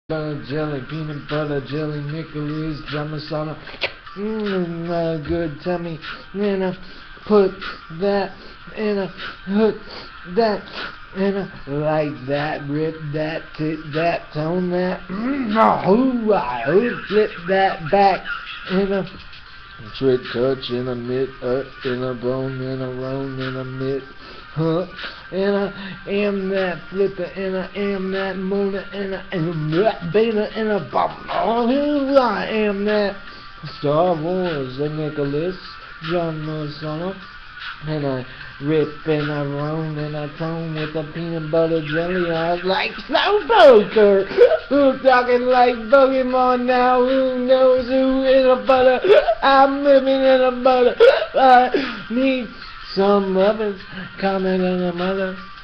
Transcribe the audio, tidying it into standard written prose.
butter jelly, peanut butter jelly, Nicholas, Jamasana, good tummy, and I put that, and I hook that, and I like that, rip that, tip that, tone that, flip that back, and I trick touch, and a mitt, in a bone, and a roan, and a mitt, and I am that flipper, and I am that motor, and I am that beta, and a bomb. Oh, I am that Star Wars, a Nicholas, John Mosano, and I rip, and I roam, and I tone with a peanut butter jelly. I was like Slow Poker. Who's talking like Pokemon now? Who knows who in a butter? I'm living in a butter. I need some lovers, comment on a mother.